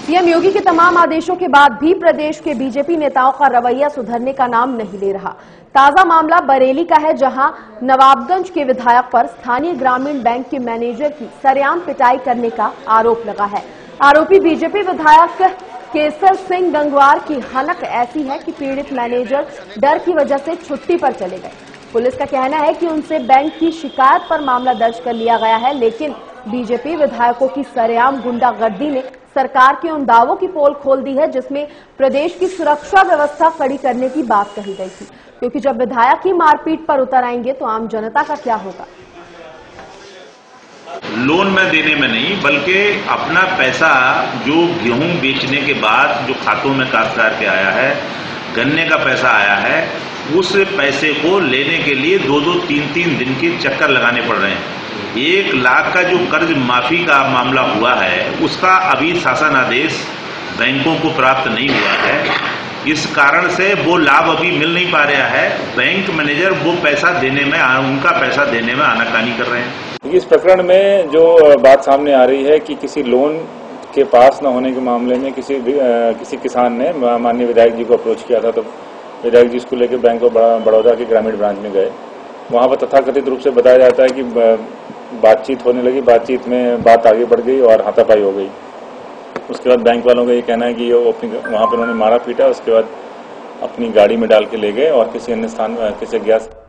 CM योगी के तमाम आदेशों के बाद भी प्रदेश के बीजेपी नेताओं का रवैया सुधरने का नाम नहीं ले रहा। ताजा मामला बरेली का है, जहां नवाबगंज के विधायक पर स्थानीय ग्रामीण बैंक के मैनेजर की सरेआम पिटाई करने का आरोप लगा है। आरोपी बीजेपी विधायक केसर सिंह गंगवार की हलक ऐसी है कि पीड़ित मैनेजर डर की वजह से छुट्टी पर चले गए। पुलिस का कहना है कि उनसे बैंक की शिकायत पर मामला दर्ज कर लिया गया है, लेकिन बीजेपी विधायकों की सरेआम गुंडागर्दी ने सरकार के उन दावों की पोल खोल दी है जिसमें प्रदेश की सुरक्षा व्यवस्था कड़ी करने की बात कही गई थी, क्योंकि जब विधायक ही मारपीट पर उतर आएंगे तो आम जनता का क्या होगा। लोन में देने में नहीं, बल्कि अपना पैसा जो गेहूं बेचने के बाद जो खातों में काश्तकार के आया है, गन्ने का पैसा आया है, उस पैसे को लेने के लिए 2-2, 3-3 दिन के चक्कर लगाने पड़ रहे हैं। 1 लाख का जो कर्ज माफी का मामला हुआ है, उसका अभी शासन आदेश बैंकों को प्राप्त नहीं हुआ है। इस कारण से वो लाभ अभी मिल नहीं पा रहा है। बैंक मैनेजर वो पैसा देने में, उनका पैसा देने में आनाकानी कर रहे हैं। इस प्रकरण में जो बात सामने आ रही है कि किसी लोन के पास न होने के मामले में किसी किसान ने माननीय विधायक जी को अप्रोच किया था, तो विधायक जी इसको लेकर बैंक ऑफ बड़ौदा के ग्रामीण ब्रांच में गए। वहां पर तथाकथित रूप से बताया जाता है कि बातचीत होने लगी, बातचीत में बात आगे बढ़ गई और हाथापाई हो गई। उसके बाद बैंक वालों का ये कहना है कि वहां पर उन्होंने मारा पीटा, उसके बाद अपनी गाड़ी में डाल के ले गए और किसी अन्य स्थान में किसी गैस